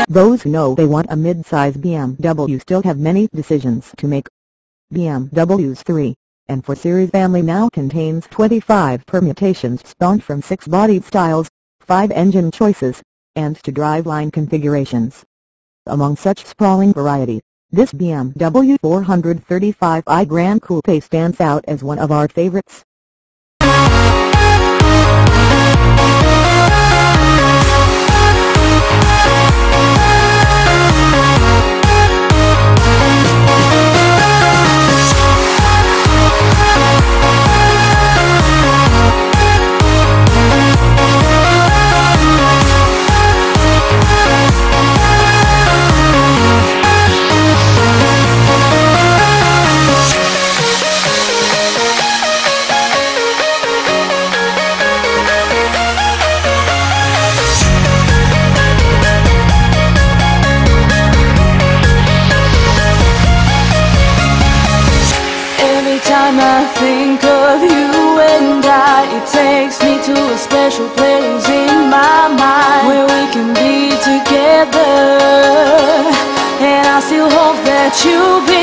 Those who know they want a mid-size BMW still have many decisions to make. BMW's 3 and 4 Series family now contains 25 permutations spawned from 6 body styles, 5 engine choices, and 2 driveline configurations. Among such sprawling variety, this BMW 435i Gran Coupe stands out as one of our favorites. Time I think of you and it takes me to a special place in my mind where we can be together, and I still hope that you'll be